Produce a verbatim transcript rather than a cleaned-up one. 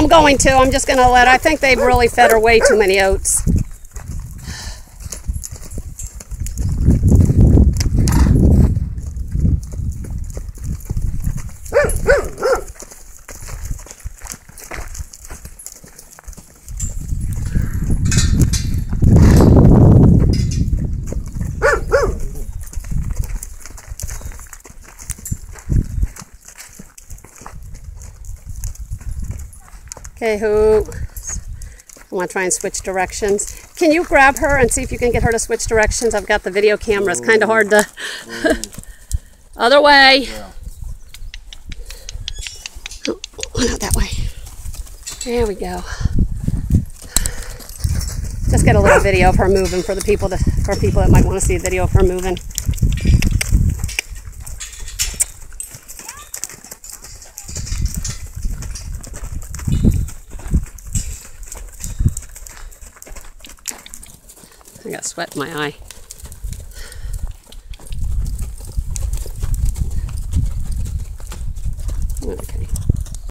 I'm going to. I'm just going to let her. I think they've really fed her way too many oats. Okay, who? I want to try and switch directions. Can you grab her and see if you can get her to switch directions? I've got the video camera. It's kind of hard to... Other way. Yeah. Oh, not that way. There we go. Just get a little video of her moving for the people to, for people that might want to see a video of her moving. I got sweat in my eye. Okay.